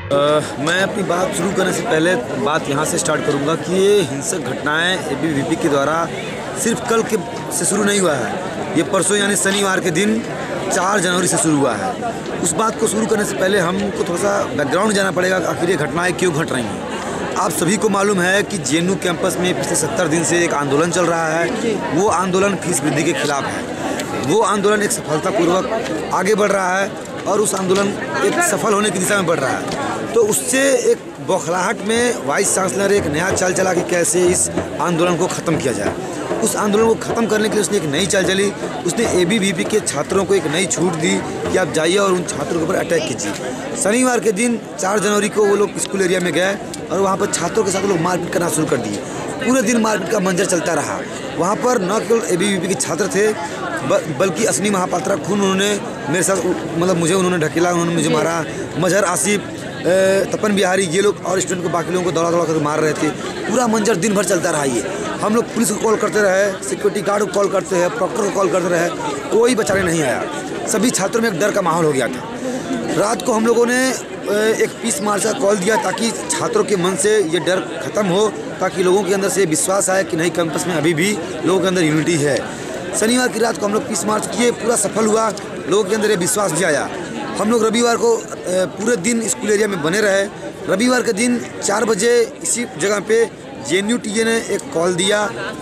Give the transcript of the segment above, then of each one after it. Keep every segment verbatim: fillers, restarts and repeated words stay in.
आ, मैं अपनी बात शुरू करने से पहले बात यहाँ से स्टार्ट करूँगा कि ये हिंसक घटनाएं एबीवीपी के द्वारा सिर्फ कल के से शुरू नहीं हुआ है। ये परसों यानी शनिवार के दिन चार जनवरी से शुरू हुआ है। उस बात को शुरू करने से पहले हमको थोड़ा सा बैकग्राउंड जाना पड़ेगा, आखिर ये घटनाएं क्यों घट रही हैं। आप सभी को मालूम है कि जेएनयू कैंपस में पिछले सत्तर दिन से एक आंदोलन चल रहा है। वो आंदोलन फीस वृद्धि के खिलाफ है। वो आंदोलन एक सफलतापूर्वक आगे बढ़ रहा है और उस आंदोलन एक सफल होने की दिशा में बढ़ रहा है। तो उससे एक बौखलाहट में वाइस चांसलर एक नया चाल चला कि कैसे इस आंदोलन को ख़त्म किया जाए। उस आंदोलन को ख़त्म करने के लिए उसने एक नई चाल चली। उसने एबीवीपी के छात्रों को एक नई छूट दी कि आप जाइए और उन छात्रों के ऊपर अटैक कीजिए। शनिवार के दिन चार जनवरी को वो लोग स्कूल एरिया में गए और वहाँ पर छात्रों के साथ लोग मारपीट करना शुरू कर दिए। पूरे दिन मारपीट का मंजर चलता रहा। वहाँ पर न केवल एबीवीपी के छात्र थे बल्कि असनी महापात्रा खून उन्होंने मेरे साथ मतलब मुझे उन्होंने ढकेला, उन्होंने मुझे मारा। मजहर आसिफ, तपन बिहारी, ये लोग और स्टूडेंट को बाकी लोगों को दौड़ा दौड़ा कर मार रहे थे। पूरा मंजर दिन भर चलता रहा। ये हम लोग पुलिस को कॉल करते रहे, सिक्योरिटी गार्ड को कॉल करते हैं, प्रॉक्टर को कॉल करते रहे, कोई बचाने नहीं आया। सभी छात्रों में एक डर का माहौल हो गया था। रात को हम लोगों ने एक पीस मार्च का कॉल दिया ताकि छात्रों के मन से ये डर खत्म हो, ताकि लोगों के अंदर से विश्वास आए कि नहीं, कैंपस में अभी भी लोगों के अंदर यूनिटी है। शनिवार की रात को हम लोग पीस मार्च किए, पूरा सफल हुआ। लोगों के अंदर ये विश्वास भी आया। हम लोग रविवार को पूरे दिन स्कूल एरिया में बने रहे। रविवार के दिन चार बजे इसी जगह पे जेएनयू टीए ने एक कॉल दिया,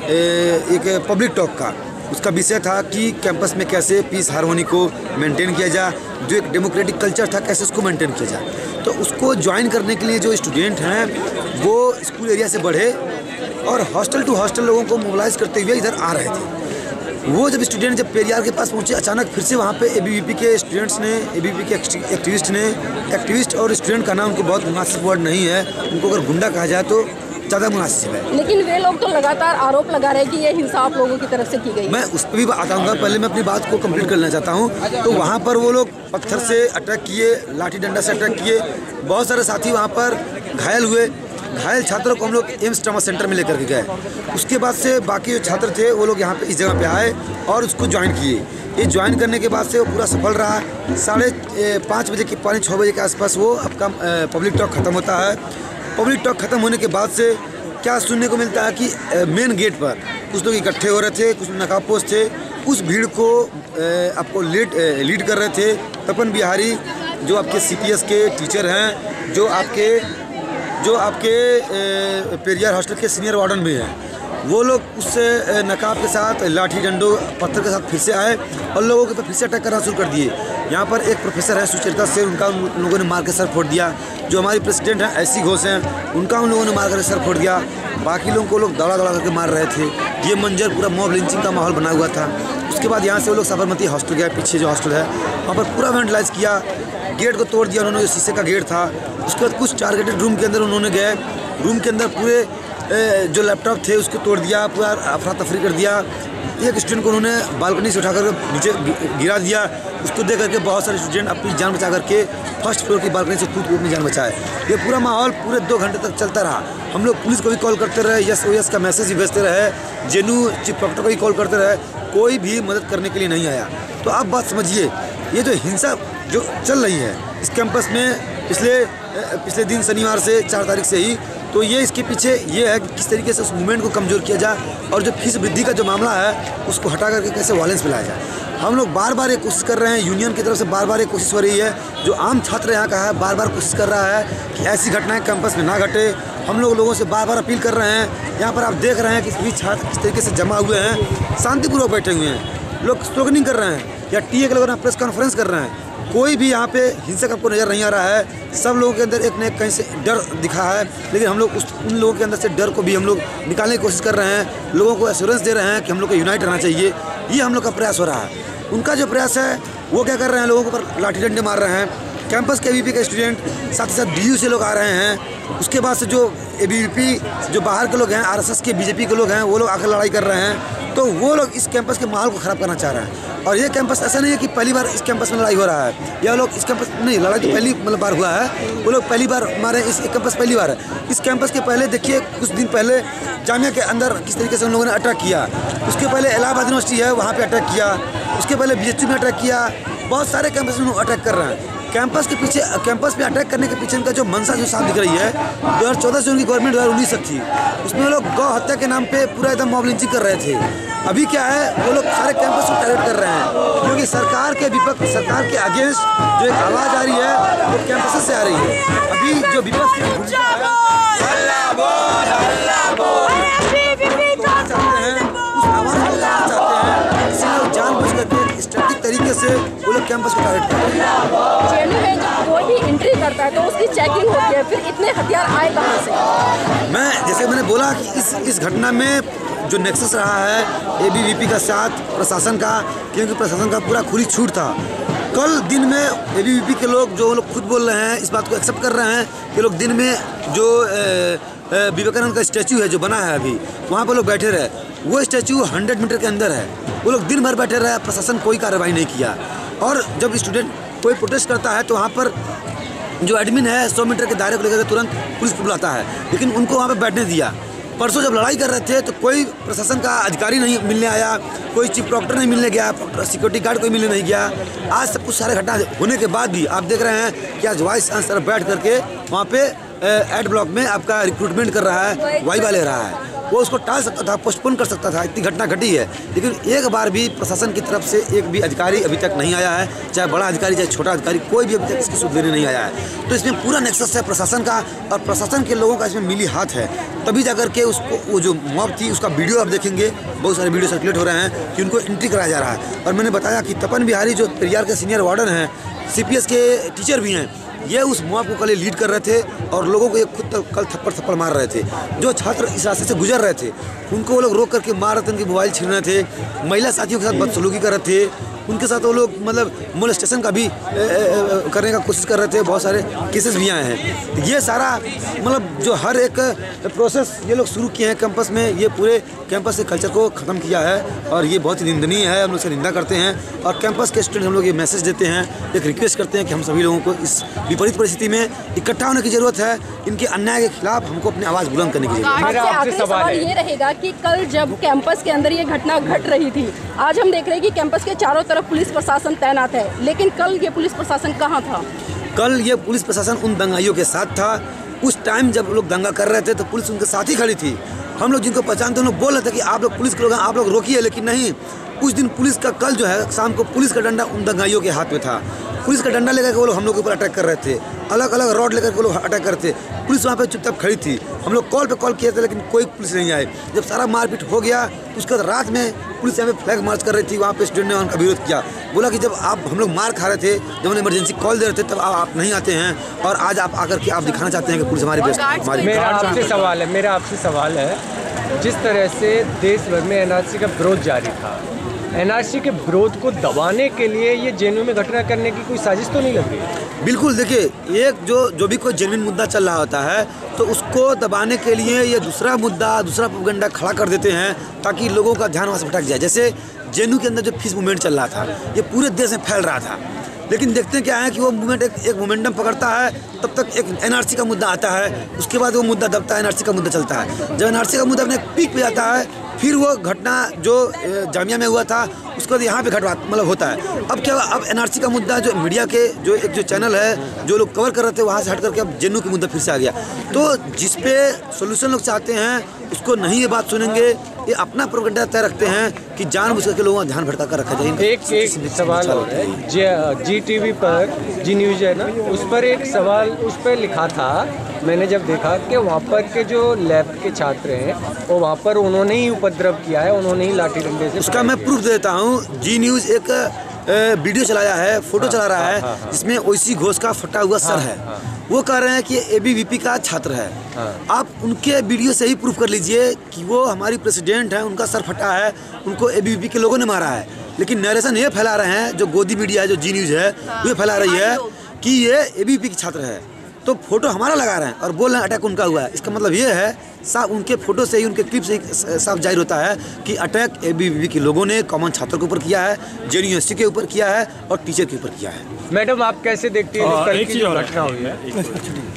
एक पब्लिक टॉक का। उसका विषय था कि कैंपस में कैसे पीस हार्मोनी को मेंटेन किया जाए, जो एक डेमोक्रेटिक कल्चर था कैसे उसको मेंटेन किया जाए। तो उसको ज्वाइन करने के लिए जो स्टूडेंट हैं वो स्कूल एरिया से बढ़े और हॉस्टल टू हॉस्टल लोगों को मोबिलाइज करते हुए इधर आ रहे थे। वो जब स्टूडेंट जब पेरियार के पास पहुंचे, अचानक फिर से वहाँ पे एबीवीपी के स्टूडेंट्स ने, एबीवीपी के एक्टिविस्ट ने, एक्टिविस्ट और स्टूडेंट का नाम उनको बहुत मुनासिब वर्ड नहीं है, उनको अगर गुंडा कहा जाए तो ज़्यादा मुनासिब है। लेकिन वे लोग तो लगातार आरोप लगा रहे हैं कि ये हिंसा आप लोगों की तरफ से की गई। मैं उस पर भी बात आऊँगा, पहले मैं अपनी बात को कंप्लीट करना चाहता हूँ। तो वहाँ पर वो लोग पत्थर से अटैक किए, लाठी डंडा से अटैक किए। बहुत सारे साथी वहाँ पर घायल हुए। घायल छात्रों को हम लोग एम्स ट्रॉमा सेंटर में लेकर के गए। उसके बाद से बाकी जो छात्र थे वो लोग यहाँ पे इस जगह पे आए और उसको ज्वाइन किए। ये ज्वाइन करने के बाद से वो पूरा सफल रहा। साढ़े पाँच बजे के पाँच छः बजे के आसपास वो आपका पब्लिक टॉक ख़त्म होता है। पब्लिक टॉक ख़त्म होने के बाद से क्या सुनने को मिलता है कि मेन गेट पर कुछ लोग इकट्ठे हो रहे थे, कुछ नकाबपोश थे। उस भीड़ को आपको लीड लीड कर रहे थे तपन बिहारी, जो आपके सी पी एस के टीचर हैं, जो आपके जो आपके पेरियार हॉस्टल के सीनियर वार्डन भी हैं। वो लोग उस नकाब के साथ, लाठी डंडों, पत्थर के साथ फिर से आए और लोगों के ऊपर फिर से अटैक करना शुरू कर दिए। यहाँ पर एक प्रोफेसर है सुचरिता से, उनका उन लोगों ने मार के सर फोड़ दिया। जो हमारी प्रेसिडेंट हैं ऐसी घोष हैं, उनका उन लोगों ने मार कर सर फोड़ दिया। बाकी लोगों को लोग दौड़ा दौड़ा करके मार रहे थे। ये मंजर पूरा मॉब लिंचिंग का माहौल बना हुआ था। उसके बाद यहाँ से वो लोग साबरमती हॉस्टल गए, पीछे जो हॉस्टल है वहाँ पर पूरा वेंटिलाइज किया। गेट को तोड़ दिया उन्होंने, जो शीशे का गेट था। उसके बाद कुछ टारगेटेड रूम के अंदर उन्होंने गए। रूम के अंदर पूरे जो लैपटॉप थे उसको तोड़ दिया, पूरा अफरा तफरी कर दिया। एक स्टूडेंट को उन्होंने बालकनी से उठाकर नीचे गिरा दिया। उसको देख करके बहुत सारे स्टूडेंट अपनी जान बचा करके फर्स्ट फ्लोर की बालकनी से कूद कूद अपनी जान बचाए। ये पूरा माहौल पूरे दो घंटे तक चलता रहा। हम लोग पुलिस को भी कॉल करते रहे, यस ओ यस का मैसेज भी भेजते रहे, जेएनयू चीफ प्रॉक्टर को भी कॉल करते रहे, कोई भी मदद करने के लिए नहीं आया। तो आप बात समझिए, ये जो हिंसा जो चल रही है इस कैंपस में पिछले पिछले दिन शनिवार से चार तारीख से ही, तो ये इसके पीछे ये है कि किस तरीके से उस मूवमेंट को कमज़ोर किया जाए और जो फीस वृद्धि का जो मामला है उसको हटा करके कैसे वायलेंस फैलाया जाए। हम लोग बार बार ये कोशिश कर रहे हैं, यूनियन की तरफ से बार बार ये कोशिश हो रही है, जो आम छात्र यहाँ का है बार बार कोशिश कर रहा है कि ऐसी घटनाएँ कैंपस में ना घटे। हम लोग लोगों से बार बार अपील कर रहे हैं। यहाँ पर आप देख रहे हैं कि सभी छात्र किस तरीके से जमा हुए हैं, शांतिपूर्वक बैठे हुए हैं, लोग स्लोगनिंग कर रहे हैं या टीए के लोग प्रेस कॉन्फ्रेंस कर रहे हैं। कोई भी यहाँ पे हिंसक आपको नज़र नहीं आ रहा है। सब लोगों के अंदर एक न एक कहीं से डर दिखा है, लेकिन हम लोग उस उन लोगों के अंदर से डर को भी हम लोग निकालने की कोशिश कर रहे हैं। लोगों को एश्योरेंस दे रहे हैं कि हम लोग को यूनाइट रहना चाहिए। ये हम लोग का प्रयास हो रहा है। उनका जो प्रयास है वो क्या कर रहे हैं, लोगों के ऊपर लाठी डंडे मार रहे हैं। कैंपस के एबीवीपी के स्टूडेंट, साथ ही साथ डीयू से लोग आ रहे हैं। उसके बाद से जो एबीवीपी जो बाहर के लोग हैं, आरएसएस के, बीजेपी के लोग हैं, वो लोग आकर लड़ाई कर रहे हैं। तो वो लोग इस कैंपस के माहौल को ख़राब करना चाह रहे हैं। और ये कैंपस ऐसा नहीं है कि पहली बार इस कैंपस में लड़ाई हो रहा है, या लोग इस कैंपस नहीं, लड़ाई तो पहली मतलब बार हुआ है। वो लोग पहली बार हमारे इस कैंपस पहली बार है। इस कैंपस के पहले देखिए, कुछ दिन पहले जामिया के अंदर किस तरीके से उन लोगों ने अटैक किया। उसके पहले इलाहाबाद यूनिवर्सिटी है, वहाँ पर अटैक किया। उसके पहले बीएचयू में अटैक किया। बहुत सारे कैंपस में अटैक कर रहे हैं। कैंपस के पीछे कैंपस पे अटैक करने के पीछे उनका जो मंशा जो साफ दिख रही है, दो हज़ार चौदह से उनकी गवर्नमेंट दो हज़ार उन्नीस तक थी, उसमें वो लोग गौ हत्या के नाम पे पूरा एकदम मॉब लिंचिंग कर रहे थे। अभी क्या है, वो लोग सारे कैंपस को टारगेट कर रहे हैं, क्योंकि सरकार के विपक्ष सरकार के अगेंस्ट जो एक आवाज़ आ रही है वो कैंपस से आ रही है। अभी जो विपक्ष की भूमिका है, उस आवाज़ को लगाना चाहते हैं, इसलिए लोग जानबूझ करके स्ट्रैटेजिक तरीके से वो लोग कैंपस को टारगेट कर रहे हैं। जेएनयू में जब कोई भी एंट्री करता है तो उसकी चेकिंग होती है, फिर इतने हथियार आए कहाँ से? मैं जैसे मैंने बोला कि इस इस घटना में जो नेक्सस रहा है एबीवीपी का साथ प्रशासन का, क्योंकि प्रशासन का पूरा खुली छूट था। कल दिन में एबीवीपी के लोग जो लोग खुद बोल रहे हैं, इस बात को एक्सेप्ट कर रहे हैं कि लोग दिन में जो विवेकानंद का स्टैचू है जो बना है अभी, वहाँ पर लोग बैठे रहे। वो स्टैचू हंड्रेड मीटर के अंदर है, वो लोग दिन भर बैठे रहे, प्रशासन कोई कार्रवाई नहीं किया। और जब स्टूडेंट कोई प्रोटेस्ट करता है तो वहाँ पर जो एडमिन है सौ मीटर के दायरे को लेकर तुरंत पुलिस को बुलाता है, लेकिन उनको वहाँ पर बैठने दिया। परसों जब लड़ाई कर रहे थे तो कोई प्रशासन का अधिकारी नहीं मिलने आया, कोई चीफ डॉक्टर नहीं मिलने गया, सिक्योरिटी गार्ड कोई मिलने नहीं गया। आज सब कुछ सारे घटना होने के बाद भी आप देख रहे हैं कि आज वाइस चांसलर बैठ करके वहाँ पे एड ब्लॉक में आपका रिक्रूटमेंट कर रहा है, वाइवा ले रहा है। वो उसको टाल सकता था, पोस्टपोन कर सकता था, इतनी घटना घटी है, लेकिन एक बार भी प्रशासन की तरफ से एक भी अधिकारी अभी तक नहीं आया है, चाहे बड़ा अधिकारी चाहे छोटा अधिकारी, कोई भी अभी तक इसकी सुध लेने नहीं आया है। तो इसमें पूरा नेक्सस है प्रशासन का, और प्रशासन के लोगों का इसमें मिली हाथ है, तभी जाकर के उसको वो जो मॉब थी उसका वीडियो आप देखेंगे, बहुत सारे वीडियो सर्कुलेट हो रहे हैं कि उनको एंट्री कराया जा रहा है। और मैंने बताया कि तपन बिहारी जो पेरियार के सीनियर वार्डन हैं, सीपीएस के टीचर भी हैं, ये उस मॉब को कल लीड कर रहे थे और लोगों को ये खुद कल थप्पड़ थप्पड़ मार रहे थे। जो छात्र इस रास्ते से गुजर रहे थे उनको वो लोग रोक करके मार रहे थे, उनके मोबाइल छीन रहे थे, महिला साथियों के साथ बदसलूकी कर रहे थे, उनके साथ वो लोग मतलब मोलेस्टेशन का भी ए, ए, करने का कोशिश कर रहे थे। बहुत सारे केसेस भी आए हैं। ये सारा मतलब जो हर एक प्रोसेस ये लोग शुरू किए हैं कैंपस में, ये पूरे कैंपस के कल्चर को ख़त्म किया है और ये बहुत ही निंदनीय है। हम लोग इसकी निंदा करते हैं और कैंपस के स्टूडेंट हम लोग ये मैसेज देते हैं, एक रिक्वेस्ट करते हैं कि हम सभी लोगों को इस विपरीत परिस्थिति में इकट्ठा होने की ज़रूरत है। इनके अन्याय के खिलाफ हमको अपनी आवाज़ बुलंद करने की जरूरत है। आखिरी सवाल ये रहेगा कि कल जब कैंपस के अंदर ये घटना घट रही थी, आज हम देख रहे हैं कि कैंपस के चारों तरफ पुलिस प्रशासन तैनात है, लेकिन कल ये पुलिस प्रशासन कहाँ था? कल ये पुलिस प्रशासन उन दंगाइयों के साथ था। उस टाइम जब लोग दंगा कर रहे थे तो पुलिस उनके साथ ही खड़ी थी। हम लोग जिनको पहचानते हैं, हम लोग बोल रहे थे कि आप लोग पुलिस के लोग हैं, आप लोग रोकिए, लेकिन नहीं। उस दिन पुलिस का कल जो है शाम को पुलिस का डंडा उन दंगाइयों के हाथ में था। पुलिस का डंडा लेकर के वो लोग हम लोग के ऊपर अटैक कर रहे थे, अलग अलग रॉड लेकर के वो लोग अटैक करते। पुलिस वहाँ पे चुपचाप खड़ी थी। हम लोग कॉल पे कॉल किए थे लेकिन कोई पुलिस नहीं आए। जब सारा मारपीट हो गया उसके बाद रात में पुलिस यहाँ पे फ्लैग मार्च कर रही थी, वहाँ पे स्टूडेंट ने उनका विरोध किया, बोला कि जब आप हम लोग मार खा रहे थे, जब हम इमरजेंसी कॉल दे रहे थे, तब आप, आप नहीं आते हैं और आज आप आकर के आप दिखाना चाहते हैं कि पुलिस हमारी बेस्ट हमारी। मेरा आपसे सवाल है मेरा आपसे सवाल है जिस तरह से देश भर में एनआरसी का विरोध जारी था, एनआरसी के विरोध को दबाने के लिए ये जेएनयू में घटना करने की कोई साजिश तो नहीं लग रही? बिल्कुल, देखिए, एक जो जो भी कोई जेन्युइन मुद्दा चल रहा होता है तो उसको दबाने के लिए ये दूसरा मुद्दा, दूसरा प्रोपेगेंडा खड़ा कर देते हैं ताकि लोगों का ध्यान वहाँ से भटक जाए। जैसे जेएनयू के अंदर जो फीस मूवमेंट चल रहा था, ये पूरे देश में फैल रहा था, लेकिन देखते हैं क्या है कि वो मूवमेंट एक, एक मोमेंटम पकड़ता है, तब तक एक एनआरसी का मुद्दा आता है, उसके बाद वो मुद्दा दबता है, एनआरसी का मुद्दा चलता है। जब एनआरसी का मुद्दा अपने पीक पे जाता है, फिर वो घटना जो जामिया में हुआ था उसके बाद यहाँ पे घटना मतलब होता है। अब क्या, अब एनआरसी का मुद्दा जो मीडिया के जो एक जो चैनल है जो लोग कवर कर रहे थे, वहाँ से हट करके अब जेएनयू का मुद्दा फिर से आ गया। तो जिस पे सोल्यूशन लोग चाहते हैं उसको नहीं ये बात सुनेंगे, ये अपना प्रोपेगेंडा तय रखते हैं कि जानबूझ करके लोगों का ध्यान भटका कर रखा जाए। एक एक सवाल हो रहा है, जी टीवी पर जी न्यूज़ है ना, उस पर एक सवाल उस पर लिखा था, मैंने जब देखा कि वहाँ पर के जो लैब के छात्र हैं वो वहाँ पर उन्होंने ही उपद्रव किया है, उन्होंने ही लाठी डंडे से। उसका मैं प्रूफ देता हूँ। जी न्यूज़ एक वीडियो चलाया है, फोटो चला रहा है जिसमें ओसी घोष का फटा हुआ सर है। वो कह रहे हैं कि एबीवीपी का छात्र है। आप उनके वीडियो से ही प्रूफ कर लीजिए कि वो हमारी प्रेसिडेंट है, उनका सर फटा है, उनको एबीवीपी के लोगों ने मारा है। लेकिन नरेशन ये फैला रहे हैं, जो गोदी मीडिया है, जो जी न्यूज़ है, वो फैला रही है कि ये एबीवीपी के छात्र है। तो फोटो हमारा लगा रहे हैं और बोल रहे हैं अटैक उनका हुआ है। इसका मतलब ये है, साफ उनके फोटो से ही, उनके क्लिप से ही साफ जाहिर होता है कि अटैक एबीवीपी के लोगों ने कॉमन छात्रों के ऊपर किया है, जेएनयू यूनिवर्सिटी के ऊपर किया है और टीचर के ऊपर किया है। मैडम, आप कैसे देखती हैं जो कल की जो घटना हुई है?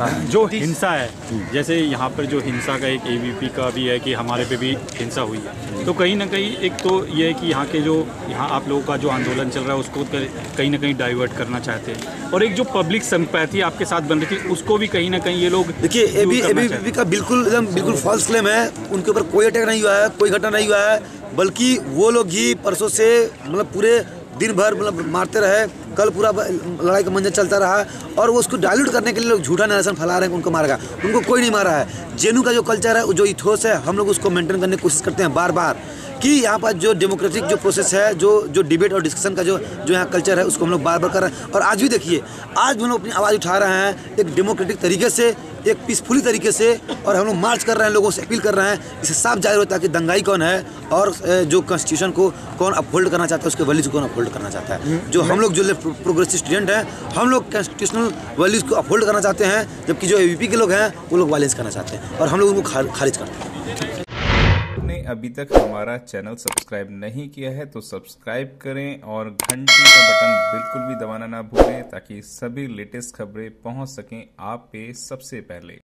जो हिंसा है, जैसे यहाँ पर जो हिंसा का एक एबीपी का भी है कि हमारे पे भी हिंसा हुई है, तो कहीं ना कहीं एक तो ये है कि यहाँ के जो यहाँ आप लोगों का जो आंदोलन चल रहा है उसको कहीं ना कहीं डाइवर्ट करना चाहते हैं, और एक जो पब्लिक सिंपैथी आपके साथ बन रही थी उसको भी कहीं ना कहीं ये लोग देखिए एबीपी का बिल्कुल एकदम बिल्कुल फॉल्स क्लेम है। उनके ऊपर कोई अटैक नहीं हुआ है, कोई घटना नहीं हुआ है, बल्कि वो लोग ही परसों से मतलब पूरे दिन भर मतलब मारते रहे। कल पूरा लड़ाई का मंजर चलता रहा और वो उसको डाइल्यूट करने के लिए लोग झूठा नरेशन फैला रहे हैं कि उनको मारेगा। उनको कोई नहीं मारा है। जेनू का जो कल्चर है, जो इथोस है, हम लोग उसको मेंटेन करने की कोशिश करते हैं बार बार कि यहाँ पर जो डेमोक्रेटिक जो प्रोसेस है, जो जो डिबेट और डिस्कशन का जो जो यहाँ कल्चर है, उसको हम लोग बार बार कर रहे हैं। और आज भी देखिए, आज हम लोग अपनी आवाज़ उठा रहे हैं एक डेमोक्रेटिक तरीके से, एक पीसफुली तरीके से, और हम लोग मार्च कर रहे हैं, लोगों से अपील कर रहे हैं। इससे साफ जाहिर होता है कि दंगाई कौन है और जो कॉन्स्टिट्यूशन को कौन अपहोल्ड करना चाहता है, उसके वैल्यूज को कौन अपहोल्ड करना चाहता है। जो हम लोग जो प्रोग्रेसिव स्टूडेंट हैं, हम लोग कॉन्स्टिट्यूशनल वैल्यूज को अपहोल्ड करना चाहते हैं, जबकि जो एबीपी के लोग हैं वो लोग वायलेंस करना चाहते हैं और हम लोग उनको खारिज करते हैं। आपने अभी तक हमारा चैनल सब्सक्राइब नहीं किया है तो सब्सक्राइब करें और घंटी का बटन बिल्कुल भी दबाना ना भूलें, ताकि सभी लेटेस्ट खबरें पहुंच सकें आप पे सबसे पहले।